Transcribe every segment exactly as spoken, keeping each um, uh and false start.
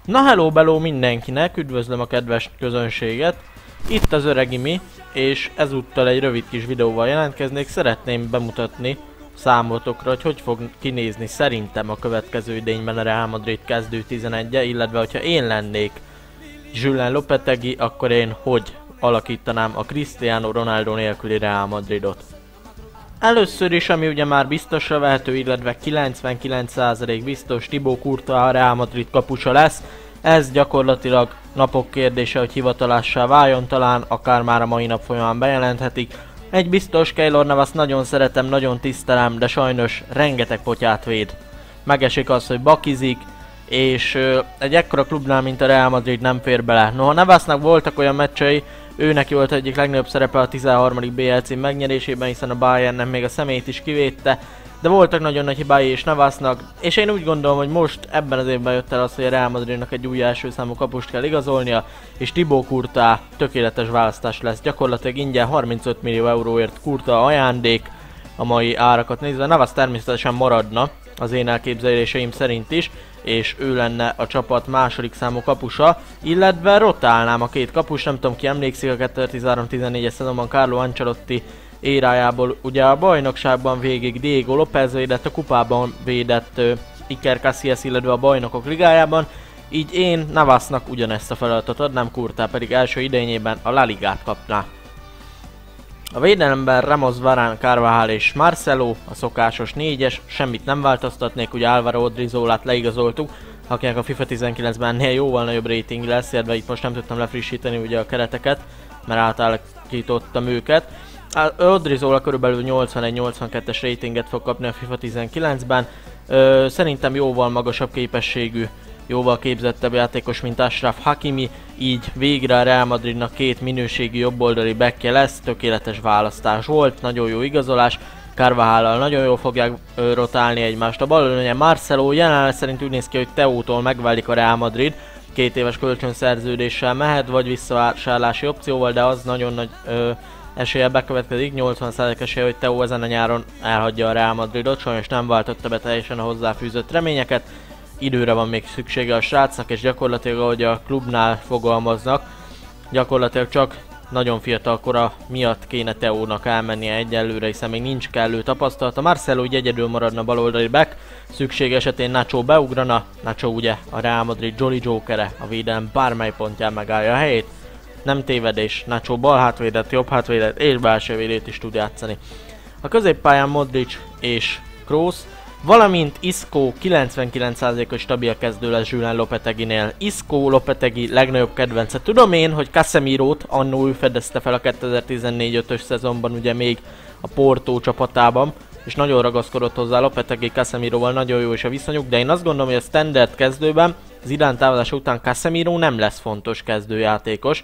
Na hello bello mindenkinek, üdvözlöm a kedves közönséget. Itt az Öregimi, és ezúttal egy rövid kis videóval jelentkeznék. Szeretném bemutatni számotokra, hogy hogy fog kinézni szerintem a következő idényben a Real Madrid kezdő tizenegye, illetve hogyha én lennék Julen Lopetegui, akkor én hogy alakítanám a Cristiano Ronaldo nélküli Real Madridot. Először is, ami ugye már biztosra vehető, illetve kilencvenkilenc százalék biztos, Thibaut Courtois a Real Madrid kapusa lesz. Ez gyakorlatilag napok kérdése, hogy hivatalássá váljon, talán akár már a mai nap folyamán bejelenthetik. Egy biztos, Keylor Navas nagyon szeretem, nagyon tisztelem, de sajnos rengeteg potyát véd. Megesik az, hogy bakizik, és ö, egy ekkora klubnál, mint a Real Madrid nem fér bele. Noha Navasnak voltak olyan meccsei, őnek volt egyik legnagyobb szerepe a tizenharmadik bé el cím megnyerésében, hiszen a Bayernnek még a szemét is kivédte, de voltak nagyon nagy hibái is Navasnak, és én úgy gondolom, hogy most ebben az évben jött el az, hogy a Real Madridnak egy új első számú kapust kell igazolnia, és Thibaut Courtois tökéletes választás lesz. Gyakorlatilag ingyen harmincöt millió euróért Courtois ajándék a mai árakat nézve. Navas természetesen maradna az én elképzeléseim szerint is, és ő lenne a csapat második számú kapusa, illetve rotálnám a két kapus. Nem tudom, ki emlékszik a kétezer-tizenhárom tizennégyes szezonban Carlo Ancelotti érájából, ugye a bajnokságban végig Diego López védett, a kupában védett uh, Iker Casillas, illetve a bajnokok ligájában, így én Navasnak ugyanezt a feladatot adnám, Courtois pedig első idényében a La Ligát kapná. A védelemben Ramos, Varane, Carvajal és Marcelo, a szokásos négyes, semmit nem változtatnék, ugye Álvaro Odriozolát leigazoltuk, akinek a FIFA tizenkilencben ennél jóval nagyobb rating lesz, illetve itt most nem tudtam lefrissíteni ugye a kereteket, mert átalakítottam őket. Odriozola körülbelül nyolcvanegy nyolcvankettes ratinget fog kapni a FIFA tizenkilencben, Ö, szerintem jóval magasabb képességű, jóval képzettebb játékos, mint Achraf Hakimi, így végre a Real Madridnak két minőségi jobboldali backje lesz, tökéletes választás volt, nagyon jó igazolás, Carvajallal nagyon jól fogják ö, rotálni egymást. A baloldalon Marcelo jelenleg szerint úgy néz ki, hogy Teótól megválik a Real Madrid, két éves kölcsönszerződéssel mehet, vagy visszavásárlási opcióval, de az nagyon nagy ö, eséllyel bekövetkezik, nyolcvan százalék esélye, hogy Theo ezen a nyáron elhagyja a Real Madridot, sajnos nem váltotta be teljesen a hozzáfűzött reményeket. Időre van még szüksége a srácnak, és gyakorlatilag, ahogy a klubnál fogalmaznak, gyakorlatilag csak nagyon fiatal kora miatt kéne Theónak elmennie egyelőre, hiszen még nincs kellő tapasztalata. Marcelo úgy egyedül maradna baloldali back, szükség esetén Nacho beugrana, Nacho ugye a Real Madrid Jolly Jokere, a védelem bármely pontján megállja a helyét. Nem tévedés, Nacho bal hátvédet, jobb hátvédet és belső védőt is tud játszani. A középpályán Modric és Kroos, valamint Isco kilencvenkilenc százalékos stabil kezdő lesz Julen Lopeteguinél. Isco Lopetegui legnagyobb kedvence. Tudom én, hogy Casemirot annó ő fedezte fel a kétezer-tizennégy ötös szezonban, ugye még a Porto csapatában, és nagyon ragaszkodott hozzá Lopetegui, Casemiroval nagyon jó is a viszonyuk, de én azt gondolom, hogy a standard kezdőben Zidane távozása után Casemiro nem lesz fontos kezdőjátékos.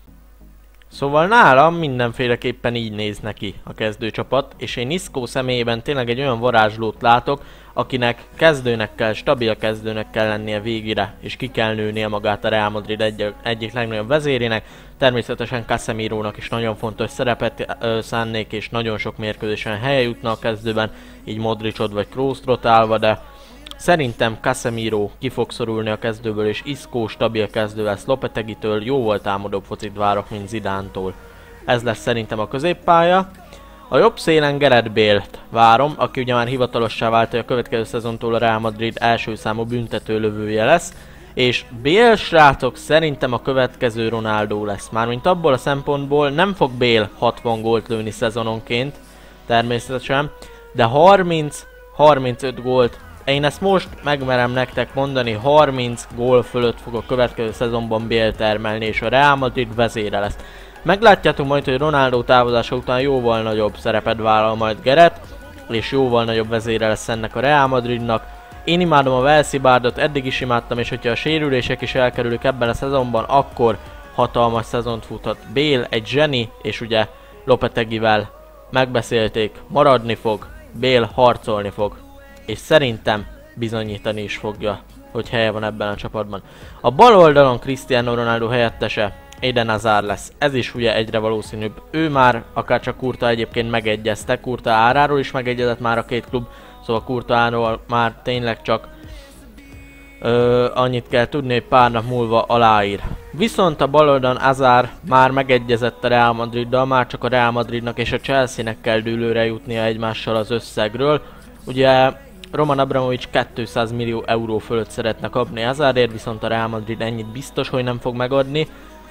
Szóval nálam mindenféleképpen így néz neki a kezdőcsapat, és én Isco személyében tényleg egy olyan varázslót látok, akinek kezdőnek kell, stabil kezdőnek kell lennie végére, és ki kell nőnie magát a Real Madrid egy, egyik legnagyobb vezérének. Természetesen Casemirónak is nagyon fontos szerepet ö, szánnék, és nagyon sok mérkőzésen helye jutna a kezdőben, így Modricot vagy Kroóst rotálva, de szerintem Casemiro ki fog szorulni a kezdőből, és Isco stabil kezdő lesz. Lopeteguitől jóval támadóbb focit várok, mint Zidane-tól. Ez lesz szerintem a középpálya. A jobb szélen Gareth Bale-t várom, aki ugye már hivatalossá vált, hogy a következő szezontól a Real Madrid első számú büntetőlövője lesz. És Bale, srácok, szerintem a következő Ronaldo lesz. Mármint abból a szempontból nem fog Bale hatvan gólt lőni szezononként, természetesen, de harminc-harmincöt gólt. Én ezt most megmerem nektek mondani, harminc gól fölött fog a következő szezonban Bale termelni, és a Real Madrid vezére lesz. Meglátjátok majd, hogy Ronaldo távozása után jóval nagyobb szerepet vállal majd Gareth, és jóval nagyobb vezére lesz ennek a Real Madridnak. Én imádom a Walesi Bardot, eddig is imádtam, és hogyha a sérülések is elkerülik ebben a szezonban, akkor hatalmas szezont futhat Bale, egy zseni, és ugye Lopeteguivel megbeszélték, maradni fog, Bale harcolni fog. És szerintem bizonyítani is fogja, hogy helye van ebben a csapatban. A bal oldalon Cristiano Ronaldo helyettese Eden Hazard lesz. Ez is ugye egyre valószínűbb. Ő már, akárcsak Courtois egyébként megegyezte, Courtois áráról is megegyezett már a két klub, szóval Courtoisról már tényleg csak Ö, annyit kell tudni, hogy pár nap múlva aláír. Viszont a bal oldalon Hazard már megegyezett a Real Madriddal, már csak a Real Madridnak és a Chelsea-nek kell dőlőre jutnia egymással az összegről. Ugye Roman Abramovich kétszáz millió euró fölött szeretne kapni Hazardért, viszont a Real Madrid ennyit biztos, hogy nem fog megadni.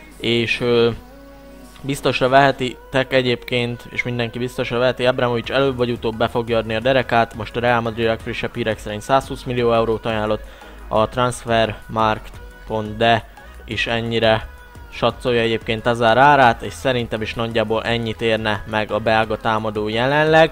És ö, biztosra vehetitek egyébként, és mindenki biztosra veheti, Abramovich előbb vagy utóbb be fogja adni a derekát. Most a Real Madrid legfrissebb hírek szerint százhúsz millió eurót ajánlott, a Transfermarkt pont de is ennyire satszolja egyébként Hazard árát, és szerintem is nagyjából ennyit érne meg a belga támadó jelenleg.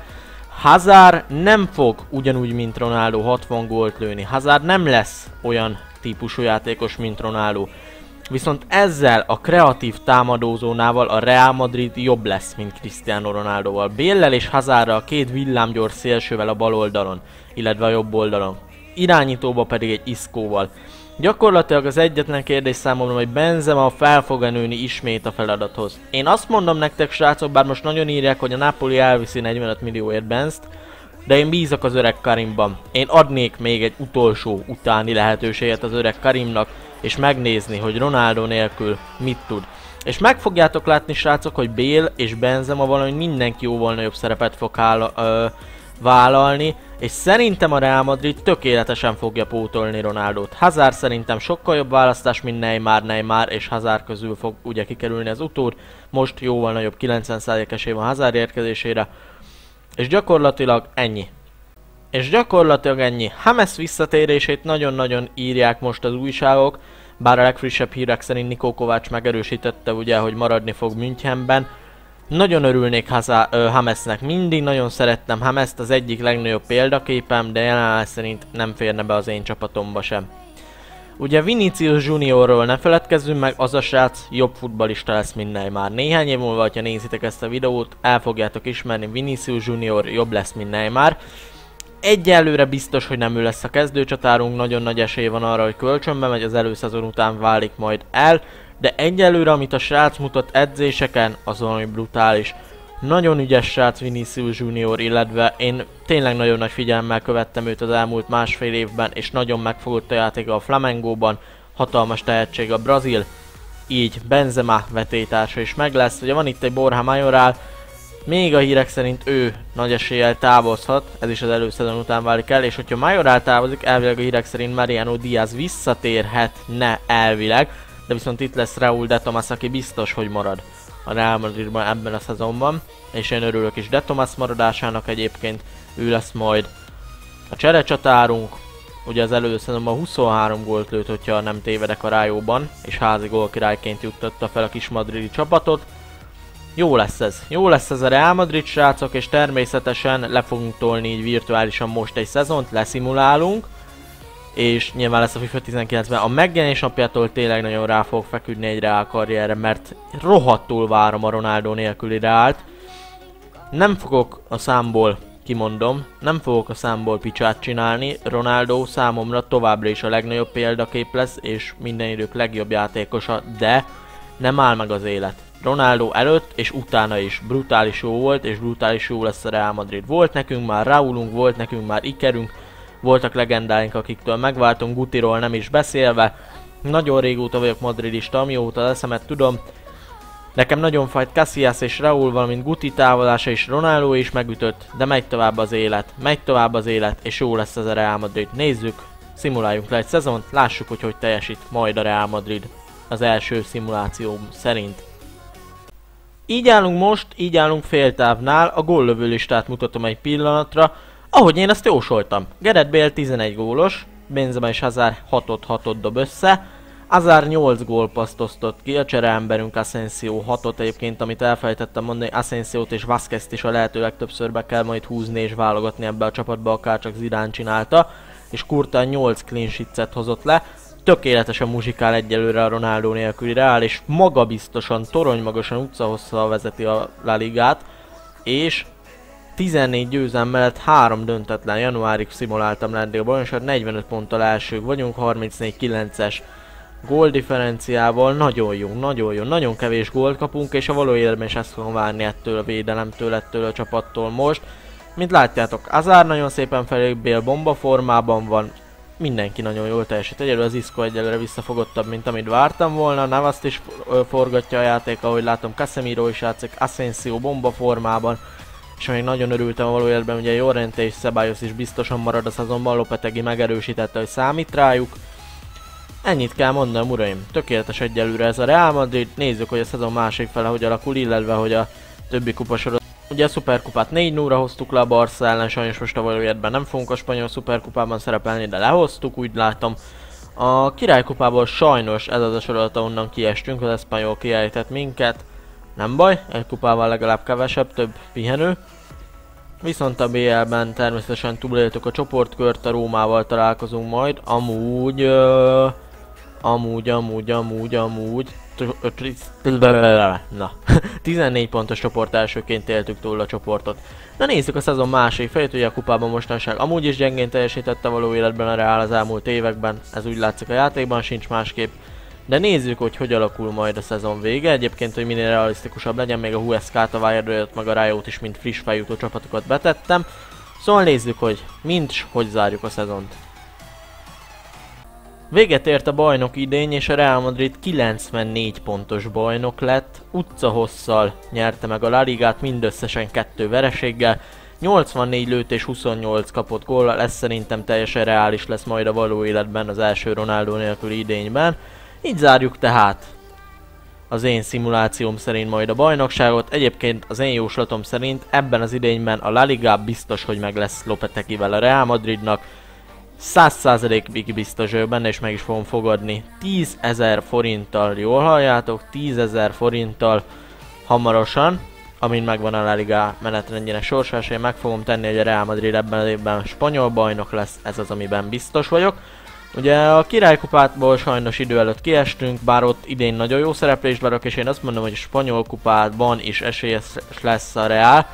Hazard nem fog ugyanúgy, mint Ronaldo hatvan gólt lőni. Hazard nem lesz olyan típusú játékos, mint Ronaldo. Viszont ezzel a kreatív támadózónával a Real Madrid jobb lesz, mint Cristiano Ronaldoval. Bale-lel és Hazardral, a két villámgyors szélsővel a bal oldalon, illetve a jobb oldalon. Irányítóba pedig egy Iscoval. Gyakorlatilag az egyetlen kérdés számomra, hogy Benzema fel fog-e nőni ismét a feladathoz. Én azt mondom nektek, srácok, bár most nagyon írják, hogy a Napoli elviszi negyvenöt millióért Benzt, de én bízok az öreg Karimban. Én adnék még egy utolsó utáni lehetőséget az öreg Karimnak, és megnézni, hogy Ronaldo nélkül mit tud. És meg fogjátok látni, srácok, hogy Bale és Benzema valahogy mindenki jóval nagyobb szerepet fog áll, ö, vállalni, és szerintem a Real Madrid tökéletesen fogja pótolni Ronaldót. Hazard szerintem sokkal jobb választás, mint Neymar, Neymar és Hazard közül fog ugye kikerülni az utód. Most jóval nagyobb kilencven százalék esély van Hazard érkezésére. És gyakorlatilag ennyi. És gyakorlatilag ennyi. James visszatérését nagyon-nagyon írják most az újságok, bár a legfrissebb hírek szerint Niko Kovács megerősítette ugye, hogy maradni fog Münchenben. Nagyon örülnék Jamesnek, mindig nagyon szerettem Jamest, az egyik legnagyobb példaképem, de jelenleg szerint nem férne be az én csapatomba sem. Ugye Vinicius Juniorról ne feledkezzünk meg, az a srác jobb futballista lesz, mint Neymar. Néhány év múlva, ha nézitek ezt a videót, el fogjátok ismerni, Vinicius Junior jobb lesz, mint Neymar. Egyelőre biztos, hogy nem ő lesz a kezdőcsatárunk, nagyon nagy esély van arra, hogy kölcsönbe megy, az előszezon után válik majd el. De egyelőre, amit a srác mutat edzéseken, az valami brutális. Nagyon ügyes srác Vinicius Junior, illetve én tényleg nagyon nagy figyelemmel követtem őt az elmúlt másfél évben, és nagyon megfogott a játéka a Flamengóban, hatalmas tehetség a brazil, így Benzema vetélytársa is meg lesz. Ugye van itt egy Borja Mayoral, még a hírek szerint ő nagy eséllyel távozhat, ez is az előszezon után válik el, és hogyha Mayoral távozik, elvileg a hírek szerint Mariano Diaz visszatérhetne elvileg, de viszont itt lesz Raúl de Tomás, aki biztos, hogy marad a Real Madridban ebben a szezonban, és én örülök is de Tomás maradásának egyébként, ő lesz majd a cserecsatárunk. Ugye az előző szezonban huszonhárom gólt lőtt, hogyha nem tévedek a Rájóban, és házi gólkirályként juttatta fel a kis madridi csapatot. Jó lesz ez, jó lesz ez a Real Madrid, srácok, és természetesen le fogunk tolni így virtuálisan most egy szezont, leszimulálunk, és nyilván lesz a FIFA tizenkilencben. A megjelenés napjától tényleg nagyon rá fogok feküdni egy Real karrierre, mert rohadtul várom a Ronaldo nélküli Realt. Nem fogok a számból, kimondom, nem fogok a számból picsát csinálni. Ronaldo számomra továbbra is a legnagyobb példakép lesz, és minden idők legjobb játékosa, de nem áll meg az élet. Ronaldo előtt és utána is brutális jó volt, és brutális jó lesz a Real Madrid. Volt nekünk már Raúlunk, volt nekünk már Ikerünk, voltak legendáink, akiktől megváltunk, Gutiról nem is beszélve. Nagyon régóta vagyok madridista, amióta az eszemet tudom. Nekem nagyon fájt Casillas és Raúl, valamint Guti távozása és Ronaldo is megütött, de megy tovább az élet, megy tovább az élet, és jó lesz ez a Real Madrid. Nézzük, szimuláljunk le egy szezont, lássuk, hogy hogy teljesít majd a Real Madrid az első szimuláció szerint. Így állunk most, így állunk féltávnál, a góllövő listát mutatom egy pillanatra, ahogy én ezt jósoltam. Gareth Bale tizenegy gólos, Benzema és Hazard hatot hatot dob össze, Hazard nyolc gólpasszt osztott ki, a csereemberünk Asensio hatot egyébként, amit elfelejtettem mondani, Asensiót és Vázquezt is a lehető legtöbbször be kell majd húzni és válogatni ebbe a csapatba, akár csak Zidane csinálta, és Courtois nyolc clean sheetset hozott le. Tökéletesen muzsikál egyelőre a Ronaldo nélküli Real, és magabiztosan, toronymagasan utcahosszal vezeti a La Ligát, és tizennégy győzelem mellett három döntetlen, januárig szimuláltam le eddig a bajnokságot, negyvenöt ponttal elsők vagyunk, harmincnégy kilences gól differenciával, nagyon jó, nagyon jó, nagyon kevés gólt kapunk, és a való életben is ezt fogom várni ettől a védelemtől, ettől a csapattól most. Mint látjátok, Hazard nagyon szépen felé, Bale bomba formában van, mindenki nagyon jól teljesít. Egyelőre az Isco egyelőre visszafogottabb, mint amit vártam volna. Navast is forgatja a játék, ahogy látom, Casemiro is játszik, Asensio bomba formában. És még nagyon örültem valójában, ugye Llorente és Ceballos is biztosan marad a szezonban, Lopetegi megerősítette, hogy számít rájuk. Ennyit kell mondanom, uraim, tökéletes egyelőre ez a Real Madrid. Nézzük, hogy a szezon másik fele hogy alakul, illetve hogy a többi kupasorozat. Ugye a szuperkupát négy nulla hoztuk le a Barca ellen, sajnos most a valójában nem fogunk a spanyol szuperkupában szerepelni, de lehoztuk, úgy látom. A királykupából sajnos ez az a sorozat, onnan kiestünk, az Espanyol kiejtett minket. Nem baj, egy kupával legalább kevesebb, több pihenő. Viszont a bé el-ben természetesen túléltük a csoportkört, a Rómával találkozunk majd. Amúgy... Uh, amúgy, amúgy, amúgy, amúgy... Na, tizennégy pontos csoport elsőként éltük túl a csoportot. Na nézzük a szezon másik felét, ugye a kupában mostanság amúgy is gyengén teljesítette való életben a Real az elmúlt években. Ez úgy látszik a játékban, sincs másképp. De nézzük, hogy hogy alakul majd a szezon vége. Egyébként, hogy minél realisztikusabb legyen, még a hú es ká-t, a Valladolidot, meg a Rayót is, mint friss feljutó csapatokat betettem. Szóval nézzük, hogy mind hogy zárjuk a szezont. Véget ért a bajnok idény, és a Real Madrid kilencvennégy pontos bajnok lett. Utcahosszal nyerte meg a La Ligát, mindösszesen kettő vereséggel. nyolcvannégy lőtt és huszonnyolc kapott góllal, ez szerintem teljesen reális lesz majd a való életben az első Ronaldo nélküli idényben. Így zárjuk tehát az én szimulációm szerint majd a bajnokságot. Egyébként az én jóslatom szerint ebben az idényben a La Liga biztos, hogy meg lesz Lopetegivel a Real Madridnak. száz százalékig biztos vagyok benne, és meg is fogom fogadni tízezer forinttal, jól halljátok, tízezer forinttal hamarosan, amint megvan a La Liga menetrendjének sorsása, én meg fogom tenni, hogy a Real Madrid ebben az évben spanyol bajnok lesz, ez az, amiben biztos vagyok. Ugye a királykupátból sajnos idő előtt kiestünk, bár ott idén nagyon jó szereplést várok, és én azt mondom, hogy a spanyol kupátban is esélyes lesz a Real.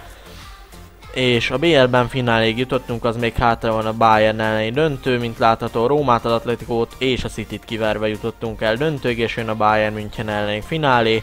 És a bé el-ben fináléig jutottunk, az még hátra van a Bayern elleni döntő, mint látható Rómát, az Atleticót és a Cityt kiverve jutottunk el döntőig, és jön a Bayern München elleni finálé.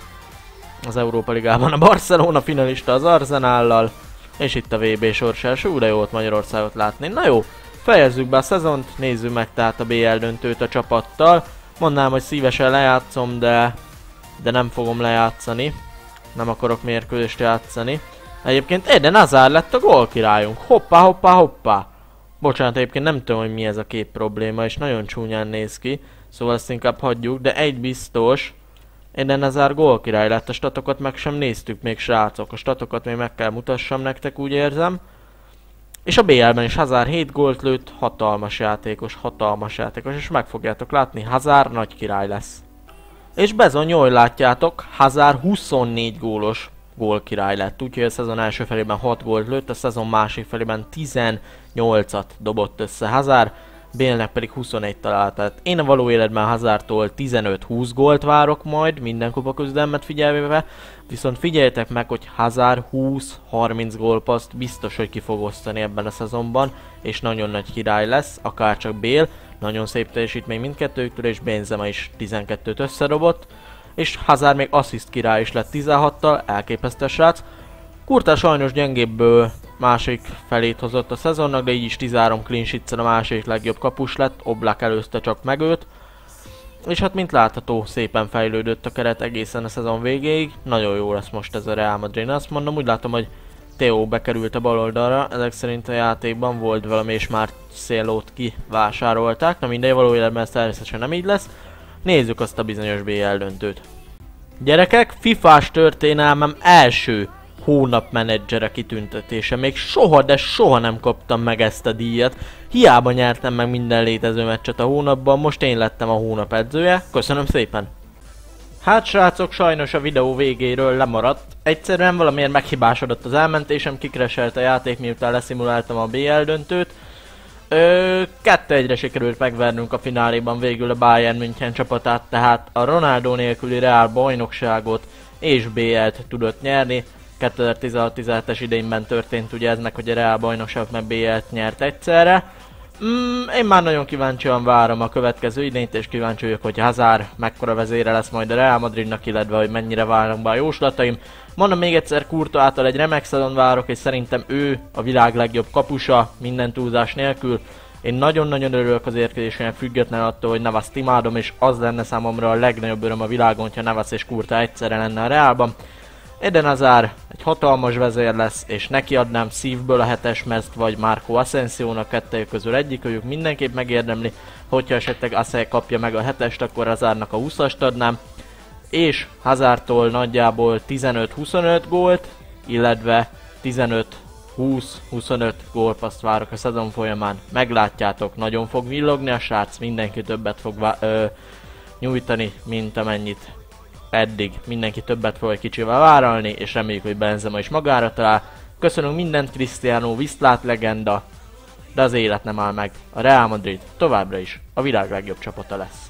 Az Európa Ligában a Barcelona finalista az Arsenállal, és itt a vé bé sorsás, ú, de jó volt Magyarországot látni. Na jó, fejezzük be a szezont, nézzük meg tehát a bé el döntőt a csapattal. Mondanám, hogy szívesen lejátszom, de, de nem fogom lejátszani. Nem akarok mérkőzést játszani. Egyébként Eden Hazard lett a gólkirályunk. Hoppá, hoppá, hoppá. Bocsánat, egyébként nem tudom, hogy mi ez a kép probléma, és nagyon csúnyán néz ki. Szóval ezt inkább hagyjuk, de egy biztos. Eden Hazard gólkirály lett, a statokat meg sem néztük még, srácok. A statokat még meg kell mutassam nektek, úgy érzem. És a bé el-ben is Hazard hét gólt lőtt, hatalmas játékos, hatalmas játékos, és meg fogjátok látni, Hazard nagy király lesz. És bizony, jól látjátok, Hazard huszonnégy gólos gólkirály lett, úgyhogy a szezon első felében hat gólt lőtt, a szezon másik felében tizennyolcat dobott össze Hazard, Bale-nek pedig huszonegy talált. Tehát én a való életben Hazardtól tizenöt-húsz gólt várok majd, minden kupa küzdelmet figyelve, viszont figyeljetek meg, hogy Hazard húsz-harminc gólpaszt biztos, hogy ki fog osztani ebben a szezonban, és nagyon nagy király lesz, akárcsak Bale, nagyon szép teljesítmény mindkettőjüktől, és Benzema is tizenkettőt összedobott, és Hazard még assziszt király is lett tizenhattal, elképesztő srác. Courtois sajnos gyengébből másik felét hozott a szezonnak, de így is tizenhárom clean sheet-szel a második legjobb kapus lett, Oblak előzte csak meg őt. És hát mint látható, szépen fejlődött a keret egészen a szezon végéig. Nagyon jó lesz most ez a Real Madrid, azt mondom, úgy látom, hogy Theo bekerült a bal oldalra, ezek szerint a játékban volt valami, és már Marcelót kivásárolták, na mindegy, való életben ez természetesen nem így lesz. Nézzük azt a bizonyos bé el döntőt. Gyerekek, fifás történelmem első hónap menedzsere kitüntetése. Még soha, de soha nem kaptam meg ezt a díjat. Hiába nyertem meg minden létező meccset a hónapban, most én lettem a hónap edzője. Köszönöm szépen! Hát srácok, sajnos a videó végéről lemaradt. Egyszerűen valamiért meghibásodott az elmentésem, kikreselt a játék, miután leszimuláltam a bé el döntőt. Ö, kettő egyre sikerült megvernünk a fináléban végül a Bayern München csapatát, tehát a Ronaldo nélküli Real bajnokságot és bé el-t tudott nyerni. kétezer-tizenhat tizenhetes idényben történt ugye ez meg, hogy a Real bajnokságot meg bé el-t nyert egyszerre. Mm, én már nagyon kíváncsian várom a következő idényt, és kíváncsi vagyok, hogy Hazard mekkora vezére lesz majd a Real Madridnak, illetve hogy mennyire várnak be a jóslataim. Mondom még egyszer, Courtois által egy remek szezon várok, és szerintem ő a világ legjobb kapusa, minden túlzás nélkül. Én nagyon-nagyon örülök az érkezésének, független attól, hogy Navast imádom, és az lenne számomra a legnagyobb öröm a világon, hogyha Navas és Kurta egyszerre lenne a Reálban. Eden Hazard egy hatalmas vezér lesz, és neki adnám szívből a hetes mezt, vagy Marco Asensiónak, kettőjük közül egyikőjük mindenképp megérdemli. Hogyha esetleg Asensio kapja meg a hetest, akkor Hazardnak a huszast adnám. És Hazardtól nagyjából tizenöt-huszonöt gólt, illetve tizenöt húsz-huszonöt gólpaszt várok a szezon folyamán. Meglátjátok, nagyon fog villogni a srác, mindenki többet fog ö, nyújtani, mint amennyit eddig. Mindenki többet fog egy kicsivel vállalni, és reméljük, hogy Benzema is magára talál. Köszönünk mindent, Cristiano, viszlát legenda, de az élet nem áll meg. A Real Madrid továbbra is a világ legjobb csapata lesz.